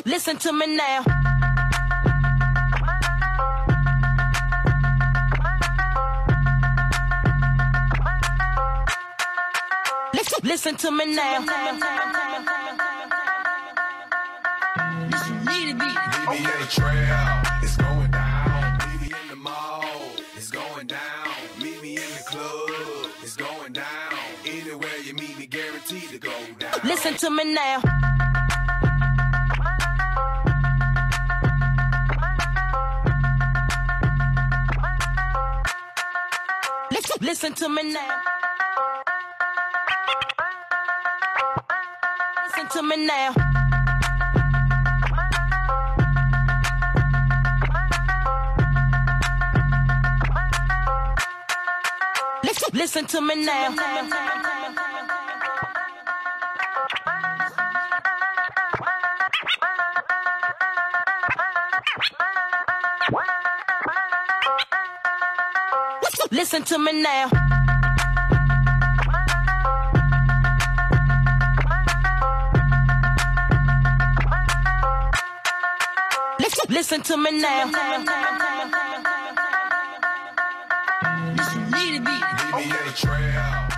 Listen to me now. Listen to me now. Meet me in the trail, it's going down. Meet me in the mall, it's going down. Meet me in the club, it's going down. Anywhere you meet me, guaranteed to go down. Listen to me now. Listen to me now. Listen to me now. Listen to me now. Listen to me now. Listen to me now. Meet me in the trail.